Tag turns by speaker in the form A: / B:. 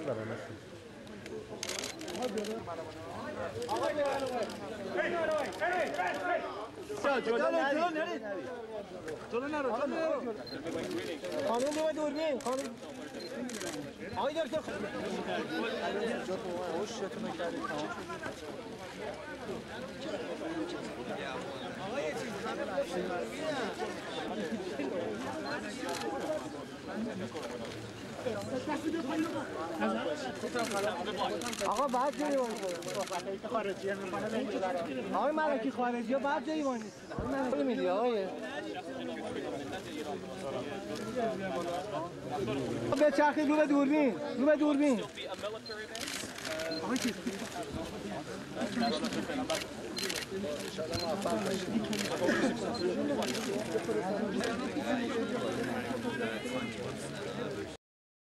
A: جلو نرو خانم بیا دوربین خانم آقای دکتر هوشتون کردید تمام آقا یه چیز آقا بعد جایی وای خارجی آقای ملکی خارجی ها بعد جایی وای نیستن آقای میلی آقای به چرخی رو به دوربین آقای چیز